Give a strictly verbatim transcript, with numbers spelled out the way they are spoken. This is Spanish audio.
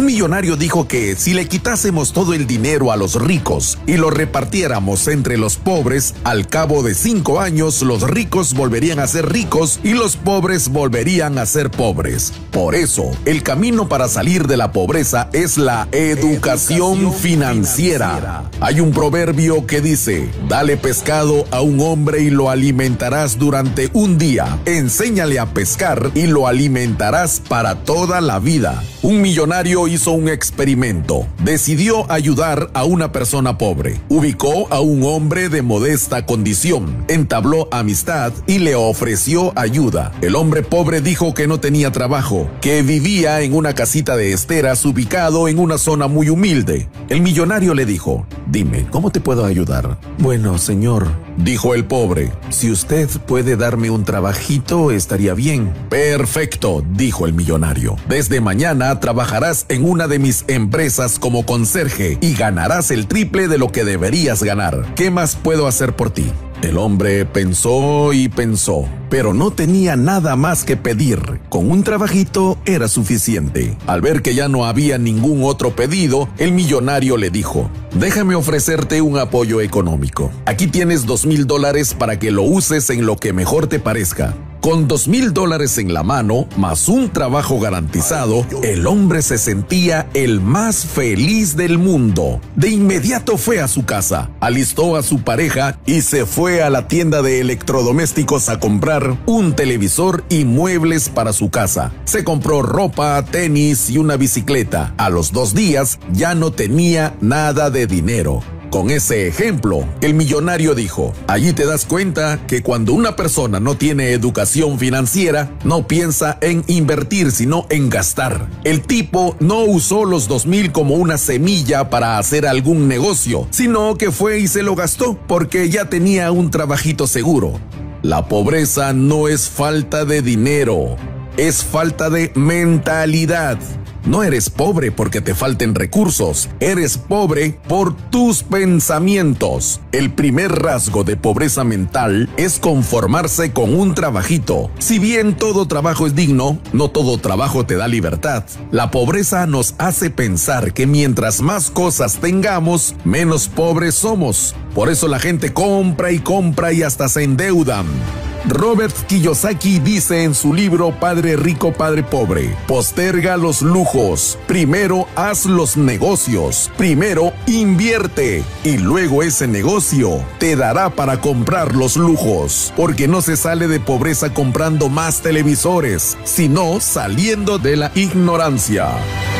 Un millonario dijo que si le quitásemos todo el dinero a los ricos y lo repartiéramos entre los pobres, al cabo de cinco años los ricos volverían a ser ricos y los pobres volverían a ser pobres. Por eso, el camino para salir de la pobreza es la educación financiera. Hay un proverbio que dice: dale pescado a un hombre y lo alimentarás durante un día. Enséñale a pescar y lo alimentarás para toda la vida. Un millonario hizo un experimento. Decidió ayudar a una persona pobre. Ubicó a un hombre de modesta condición, entabló amistad y le ofreció ayuda. El hombre pobre dijo que no tenía trabajo, que vivía en una casita de esteras ubicado en una zona muy humilde. El millonario le dijo: dime, ¿cómo te puedo ayudar? Bueno, señor, dijo el pobre, si usted puede darme un trabajito, estaría bien. Perfecto, dijo el millonario. Desde mañana trabajarás en una de mis empresas como conserje y ganarás el triple de lo que deberías ganar. ¿Qué más puedo hacer por ti? El hombre pensó y pensó, pero no tenía nada más que pedir. Con un trabajito era suficiente. Al ver que ya no había ningún otro pedido, el millonario le dijo: déjame ofrecerte un apoyo económico. Aquí tienes dos mil dólares para que lo uses en lo que mejor te parezca. Con dos mil dólares en la mano, más un trabajo garantizado, el hombre se sentía el más feliz del mundo. De inmediato fue a su casa, alistó a su pareja y se fue a la tienda de electrodomésticos a comprar un televisor y muebles para su casa. Se compró ropa, tenis y una bicicleta. A los dos días ya no tenía nada de dinero. Con ese ejemplo, el millonario dijo: allí te das cuenta que cuando una persona no tiene educación financiera, no piensa en invertir, sino en gastar. El tipo no usó los dos mil como una semilla para hacer algún negocio, sino que fue y se lo gastó porque ya tenía un trabajito seguro. La pobreza no es falta de dinero, es falta de mentalidad. No eres pobre porque te falten recursos, eres pobre por tus pensamientos. El primer rasgo de pobreza mental es conformarse con un trabajito. Si bien todo trabajo es digno, no todo trabajo te da libertad. La pobreza nos hace pensar que mientras más cosas tengamos, menos pobres somos. Por eso la gente compra y compra y hasta se endeudan. Robert Kiyosaki dice en su libro Padre Rico, Padre Pobre: posterga los lujos, primero haz los negocios, primero invierte y luego ese negocio te dará para comprar los lujos, porque no se sale de pobreza comprando más televisores, sino saliendo de la ignorancia.